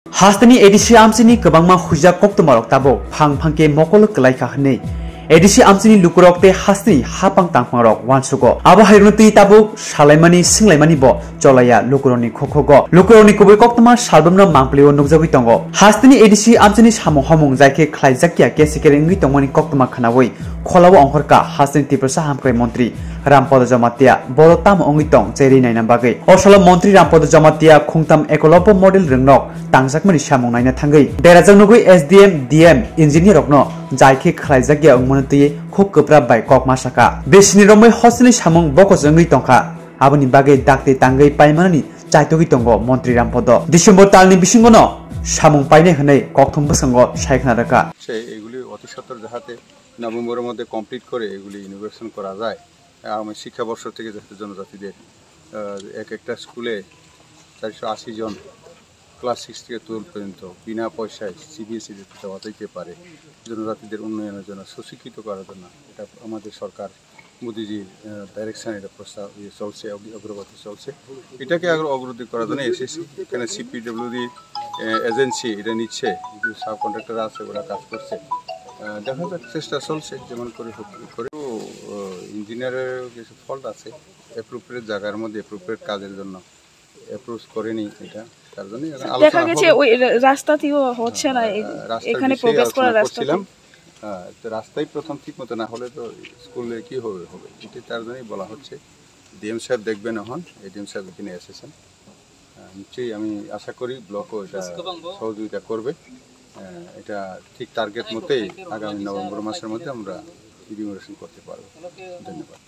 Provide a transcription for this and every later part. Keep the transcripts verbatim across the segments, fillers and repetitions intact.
Hastani edisi amsini kebangma hujak koktumarok tabo phang phangke mokol kelaika hne edisi amsini lukurokte hastani hapang tangpangrok wansugo abo hairunti tabo salaimani singlaimani bo cholaya lukuroni khokhogo lukuroni kubui koktuma salbamna mangpleo nukjabi tongo hastani edisi amsini samung homung jaikhe Khwlaijakya kesikere ngui tongmani koktuma khanawoi kholawo Ongkhorkha hastani tiprasa hamkrai Montri Rampada Jamatia borotam ongitong Cherwi Nainani bagai osolo Montri Rampada Jamatia khungtam ekolopo model ringnok tangjakmani samung naina thangai derajang nugui S D M D M engineer rokno Jaikhe Khwlaijakya Wngmano tuye khub kopra bai kok masaka besini romoi hosni samung boko jangui tongkha aboni bagai dakte tangai paimani chaitogi tongo Montri Rampada December talni bisingono samung paine hne kokthum basango saikna raka সেই এগুলি অতি সত্বর যাতে নভেম্বরের মধ্যে complete করে এগুলি innovation করা যায় আমি শিক্ষাবর্ষ থেকে যাতে জনজাতিদের এক একটা স্কুলে চারশো আশি জন ক্লাস সিক্স থেকে টুয়েলভ পর্যন্ত বিনা পয়সায় সিবিএসই দেওয়া যেতে পারে জনজাতিদের উন্নয়নের জন্য সুশিক্ষিত করার জন্য এটা আমাদের সরকার মোদিজির ডাইরেকশন এটা প্রস্তাব চলছে অগ্রগতি চলছে এটাকে অগ্রগতি করার জন্য এসএসসি এখানে সিপিডব্লিউডি এজেন্সি এটা নিচ্ছে সাব কন্ট্রাক্টর আছে ওরা কাজ করছে দেখা যাক চেষ্টা চলছে যেমন করে করে ইঞ্জিনিয়ারের কিছু ফল্ট আছে অ্যাপ্রোপ্রিয়েট জায়গার মধ্যে অ্যাপ্রোপ্রিয়েট কাজের জন্য অ্যাপ্রুভ করেনি এটা তার জন্য দেখা গেছে ওই রাস্তাটিও হচ্ছে না এখানে প্রবেশ করার রাস্তা ছিলাম হ্যাঁ তো রাস্তাই প্রথম ঠিক মতো না হলে তো স্কুলে কি হবে হবে এটা তার জন্যই বলা হচ্ছে ডিএম সাহেব দেখবেন এখন এডিএম সাহেব এখানে এসেছেন নিশ্চয়ই আমি আশা করি ব্লকও এটা সহযোগিতা করবে এটা ঠিক টার্গেট মতেই আগামী নভেম্বর মাসের মধ্যে আমরা ইনোভেশন করতে পারবো ধন্যবাদ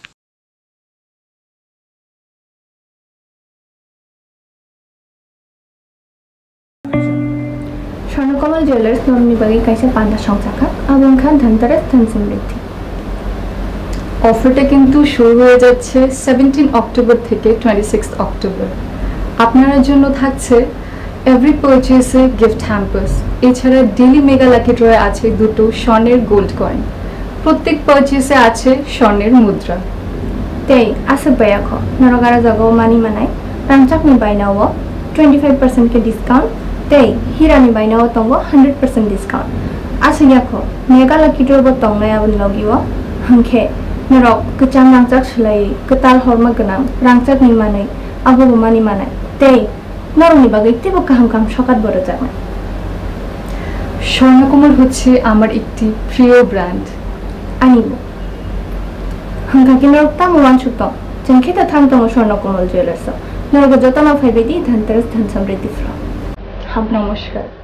স্বর্ণকমল জুয়েলার্স নবনিবাগী কাইসে পান্ডা সংখ্যা এবং খান ধনতেরাস ধন সমৃদ্ধি অফারটা কিন্তু শুরু হয়ে যাচ্ছে সেভেন্টিন অক্টোবর থেকে টোয়েন্টি সিক্স অক্টোবর আপনার জন্য থাকছে এভরি পারচেসে গিফট হ্যাম্পার্স এছাড়া ডেলি মেগা লাকি ড্রয়ে আছে দুটো স্বর্ণের গোল্ড কয়েন প্রত্যেক পারচেসে আছে স্বর্ণের মুদ্রা তেই আছে বয়াখ নরগারা জাগাও মানি মানাই রাংচাকনি বাইনাও টোয়েন্টি ফাইভ পার্সেন্ট কে ডিসকাউন্ট তেই হিরানি বাইনাও তঙ্গ হান্ড্রেড পার্সেন্ট ডিসকাউন্ট আছে ইয়াখো মেগা লাকি ড্রয়ে বো তংনাই আবন লগিও হাংখে নরক কচাং রাংচাক সলাই কতাল হরমা গনাং রাংচাকনি মানাই আবো মানি মানাই তেই নরনি বাগৈ তেবো কাহাম কাম সকাত বড় জানা স্বর্ণকমল হচ্ছে আমার একটি প্রিয় ব্র্যান্ড আনিব হাঙ্কাকি নরকতা মোয়ান সুতং জংখেতা থাংতং স্বর্ণকমল জুয়েলার্স নরগ যতনা ফাইবেদি ধনতেরাস ধন সমৃদ্ধি ফ্রম নমস্কার।